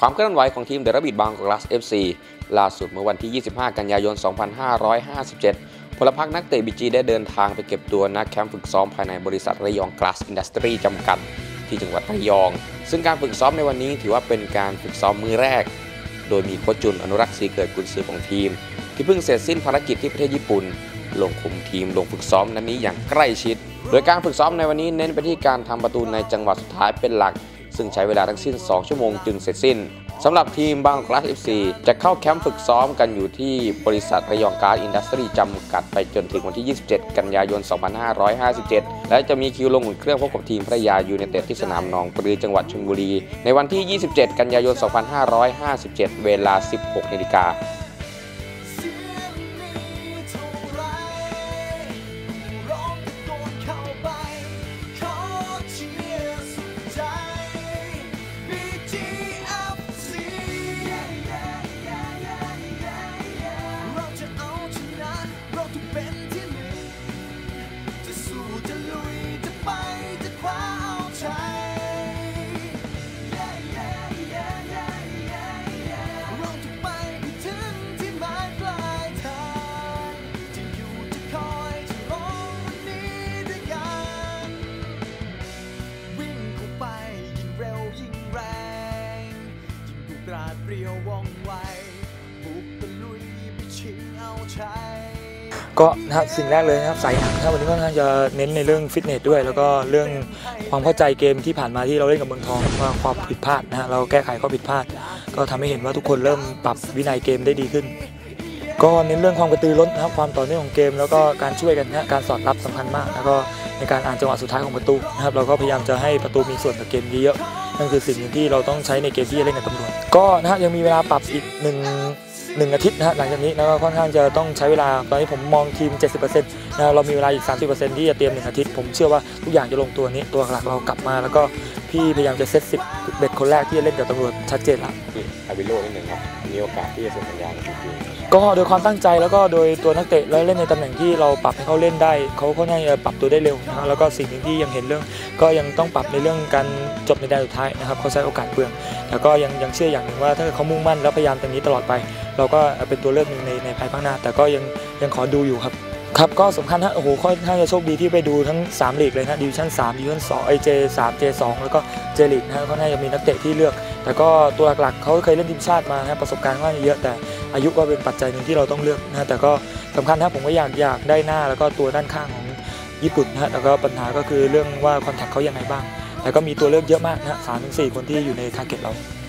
ความเคลื่อนไหวของทีมเดอะแร็บบิทบางกอกกลาส FC ล่าสุดเมื่อวันที่ 25 กันยายน 2557 พลพรรคนักเตะบีจีได้เดินทางไปเก็บตัวณแคมป์ฝึกซ้อมภายในบริษัทระยองกลาสอินดัสทรีจำกัดที่จังหวัดระยองซึ่งการฝึกซ้อมในวันนี้ถือว่าเป็นการฝึกซ้อมมื้อแรกโดยมีโค้ชจุนอนุรักษ์ศรีเกิดกุนซือของทีมที่เพิ่งเสร็จสิ้นภารกิจที่ประเทศญี่ปุ่นลงคุมทีมลงฝึกซ้อมนัดนี้อย่างใกล้ชิดโดยการฝึกซ้อมในวันนี้เน้นไปที่การทำประตูในจังหวะสุดท้ายเป็นหลักซึ่งใช้เวลาทั้งสิ้น2ชั่วโมงจึงเสร็จสิ้นสำหรับทีมบางกอกกลาส FC จะเข้าแคมป์ฝึกซ้อมกันอยู่ที่บริษัทระยองการ์ดอินดัสทรีจำกัดไปจนถึงวันที่ 27 กันยายน 2557 และจะมีคิวลงอุ่นเครื่องพบกับทีมพัทยายูไนเต็ดที่สนามหนองปลือจังหวัดชลบุรีในวันที่ 27 กันยายน 2557 เวลา 16 นาฬิกาเปรี้ยวว่องไวบุกตะลุยไปชิงเอาชัยก็นะครับสิ่งแรกเลยนะครับสายหนักวันนี้ค่อนข้างจะเน้นในเรื่องฟิตเนสด้วยแล้วก็เรื่องความเข้าใจเกมที่ผ่านมาที่เราเล่นกับเมืองทองว่าความผิดพลาดนะฮะเราแก้ไขข้อผิดพลาดก็ทำให้เห็นว่าทุกคนเริ่มปรับวินัยเกมได้ดีขึ้นก็เน้นเรื่องความกระตือรือร้นนะครับความต่อเนื่องของเกมแล้วก็การช่วยกันนะการสอดรับสำคัญมากแล้วก็ในการอ่านจังหวะสุดท้ายของประตูนะครับเราก็พยายามจะให้ประตูมีส่วนกับเกมเยอะนั่นคือสิ่งที่เราต้องใช้ในเกมที่จะเล่นกับตำรวจก็นะฮะยังมีเวลาปรับอีกหนึ่งอาทิตย์นะฮะหลังจากนี้แล้วก็ค่อนข้างจะต้องใช้เวลาตอนนี้ผมมองทีม 70% นะเรามีเวลาอีก 30% ที่จะเตรียม1อาทิตย์ผมเชื่อว่าทุกอย่างจะลงตัวนี้ตัวหลักเรากลับมาแล้วก็พี่พยายามจะเซต10เด็กคนแรกที่จะเล่นกับตำรวจชัดเจนแล้วอาวิโลนิดหนึ่งครับมีโอกาสที่จะเซ็นสัญญากับทีมก็โดยความตั้งใจแล้วก็โดยตัวนักเตะแล้วเล่นในตำแหน่งที่เราปรับให้เขาเล่นได้เขาค่อนข้างจะปรับตัวได้เร็วนะแล้วก็สิ่งหนึ่งที่ยังเห็นเรื่องก็ยังต้องปรับในเรื่องการจบในแดนสุดท้ายนะครับเขาใช้โอกาสเปลืองแล้วก็ยังเชื่ออย่างหนึ่งว่าถ้าเขามุ่งมั่นแล้วพยายามตรงนี้ตลอดไปเราก็เป็นตัวเลือกหนึ่งในภายภาคหน้าแต่ก็ยังขอดูอยู่ครับก็สำคัญฮะโอ้โหค่อนข้างจะโชคดีที่ไปดูทั้ง3ลีกเลยนะดิวิชั่น3ดิวิชั่น2 J3 J2 แล้วก็เจลีกนะค่อนข้างจะมีนักเตะที่เลือกแต่ก็ตัวหลักๆเขาเคยเล่นทีมชาติมานะประสบการณ์ค่อนข้างเยอะแต่อายุก็เป็นปัจจัยหนึ่งที่เราต้องเลือกนะแต่ก็สำคัญนะผมก็อยากได้หน้าแล้วก็ตัวด้านข้างของญี่ปุ่นนะแล้วก็ปัญหาก็คือเรื่องว่าคอนแทคเขายังไงบ้างแต่ก็มีตัวเลือกเยอะมากนะ3-4 คนที่อยู่ในทาร์เก็ตเรา